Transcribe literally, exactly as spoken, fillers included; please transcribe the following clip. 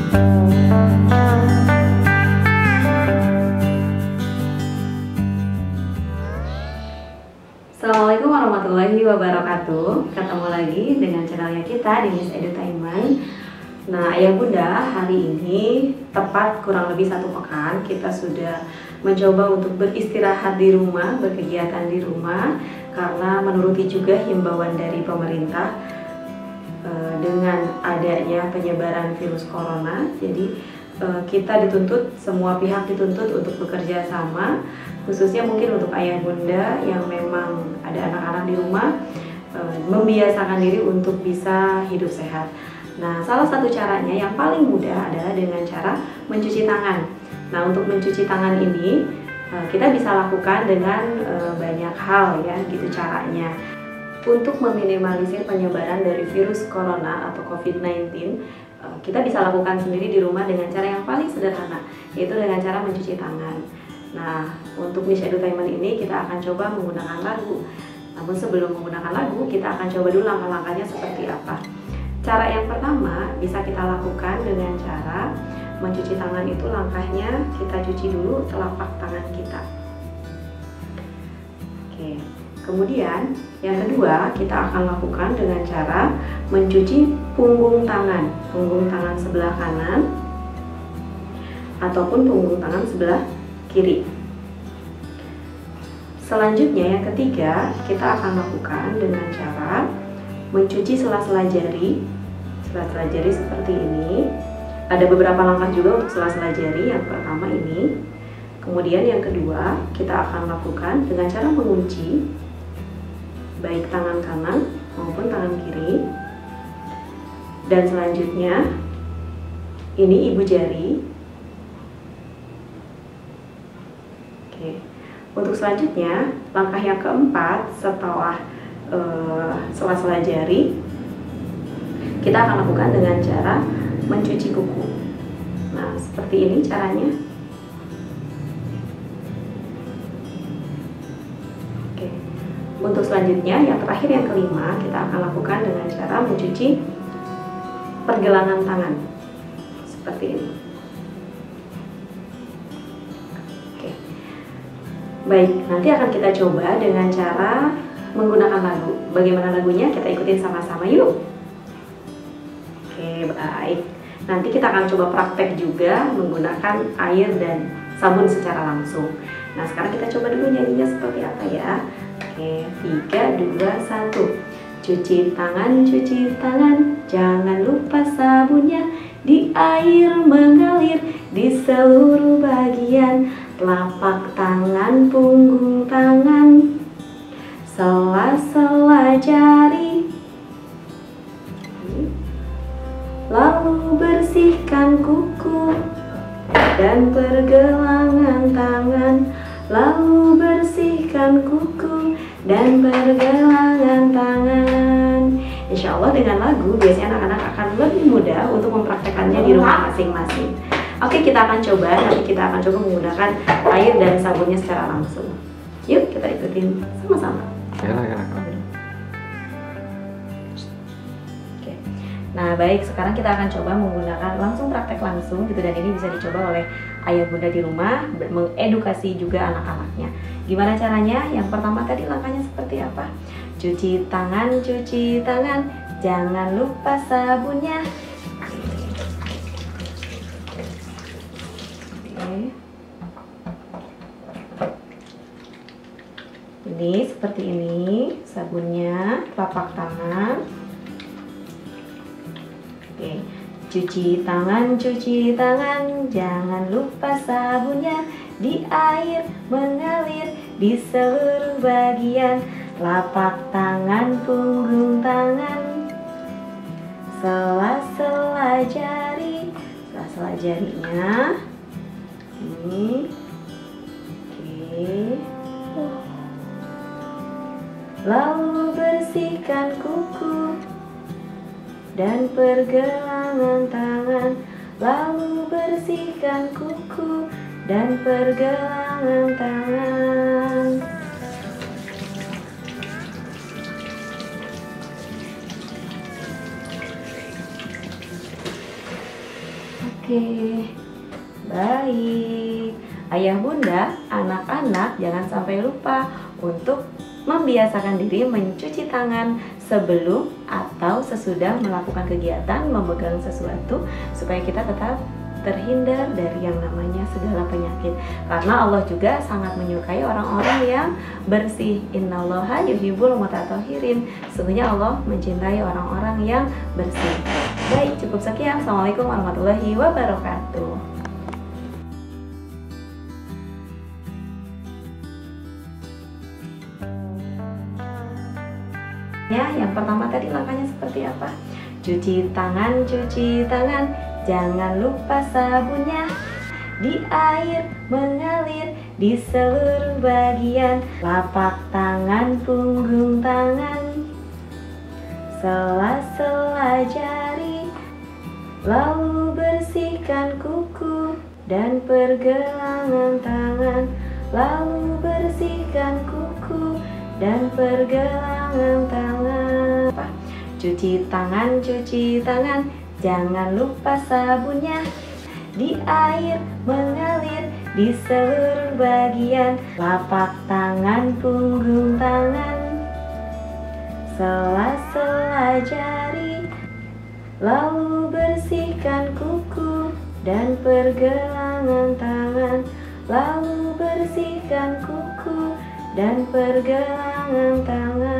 Assalamualaikum warahmatullahi wabarakatuh. Ketemu lagi dengan channelnya kita di Miss Edutainment. Nah, ayah bunda, hari ini tepat kurang lebih satu pekan kita sudah mencoba untuk beristirahat di rumah, berkegiatan di rumah, karena menuruti juga himbauan dari pemerintah eh, dengan adanya penyebaran virus corona. Jadi eh, kita dituntut, semua pihak dituntut untuk bekerja sama, khususnya mungkin untuk ayah bunda yang memang ada anak-anak di rumah, eh, membiasakan diri untuk bisa hidup sehat. Nah, salah satu caranya yang paling mudah adalah dengan cara mencuci tangan. Nah, untuk mencuci tangan ini kita bisa lakukan dengan banyak hal ya, gitu caranya. Untuk meminimalisir penyebaran dari virus corona atau covid sembilan belas, kita bisa lakukan sendiri di rumah dengan cara yang paling sederhana, yaitu dengan cara mencuci tangan. Nah, untuk Miss Edutainment ini kita akan coba menggunakan lagu. Namun sebelum menggunakan lagu, kita akan coba dulu langkah-langkahnya seperti apa. Cara yang pertama bisa kita lakukan dengan cara mencuci tangan. Itu langkahnya kita cuci dulu telapak tangan kita. Oke. Kemudian yang kedua kita akan lakukan dengan cara mencuci punggung tangan, punggung tangan sebelah kanan ataupun punggung tangan sebelah kiri. Selanjutnya yang ketiga kita akan lakukan dengan cara mencuci sela-sela jari, sela-sela jari seperti ini. Ada beberapa langkah juga untuk sela-sela jari. Yang pertama ini, kemudian yang kedua kita akan lakukan dengan cara mengunci baik tangan kanan maupun tangan kiri. Dan selanjutnya ini ibu jari. Oke. Untuk selanjutnya langkah yang keempat setelah sela-sela uh, jari, kita akan lakukan dengan cara mencuci kuku. Nah, seperti ini caranya. Oke. Untuk selanjutnya, yang terakhir yang kelima, kita akan lakukan dengan cara mencuci pergelangan tangan. Seperti ini. Oke. Baik, nanti akan kita coba dengan cara menggunakan lagu. Bagaimana lagunya? Kita ikutin sama-sama yuk. Oke, baik. Nanti kita akan coba praktek juga menggunakan air dan sabun secara langsung. Nah, sekarang kita coba dulu nyanyinya seperti apa ya. Oke, tiga, dua, satu. Cuci tangan, cuci tangan, jangan lupa sabunnya. Di air mengalir di seluruh bagian telapak tangan, punggung tangan, sela-sela jari. Lalu bersihkan kuku dan pergelangan tangan. Lalu bersihkan kuku dan pergelangan tangan. Insya Allah dengan lagu biasanya anak-anak akan lebih mudah untuk mempraktekannya di rumah masing-masing. Oke, kita akan coba. Nanti kita akan coba menggunakan air dan sabunnya secara langsung. Yuk kita ikutin sama-sama. Ya, ya, ya. Oke. Nah, baik, sekarang kita akan coba menggunakan langsung praktek langsung gitu, dan ini bisa dicoba oleh ayah bunda di rumah, mengedukasi juga anak-anaknya. Gimana caranya? Yang pertama tadi langkahnya seperti apa? Cuci tangan, cuci tangan, jangan lupa sabunnya. Oke. Ini seperti ini sabunnya, telapak tangan. Oke, cuci tangan, cuci tangan, jangan lupa sabunnya. Di air mengalir di seluruh bagian telapak tangan, punggung tangan, sela-sela jari, sela-sela jarinya. Ini, oke. Lalu bersihkan kuku dan pergelangan tangan. Lalu bersihkan kuku dan pergelangan tangan. Oke, baik. Ayah bunda, anak-anak jangan sampai lupa untuk membiasakan diri mencuci tangan sebelum atau sesudah melakukan kegiatan memegang sesuatu, supaya kita tetap terhindar dari yang namanya segala penyakit. Karena Allah juga sangat menyukai orang-orang yang bersih. Innallaha yuhibbul mutatahhirin. Sesungguhnya Allah mencintai orang-orang yang bersih. Baik, cukup sekian. Assalamualaikum warahmatullahi wabarakatuh. Ya, yang pertama tadi langkahnya seperti apa? Cuci tangan, cuci tangan. Jangan lupa sabunnya. Di air mengalir di seluruh bagian lapak tangan, punggung tangan, sela-sela jari. Lalu bersihkan kuku dan pergelangan tangan. Lalu bersihkan kuku dan pergelangan tangan. Cuci tangan, cuci tangan. Jangan lupa sabunnya. Di air mengalir di seluruh bagian lapak tangan, punggung tangan, sela-sela jari. Lalu bersihkan kuku dan pergelangan tangan. Lalu bersihkan kuku dan pergelangan tangan.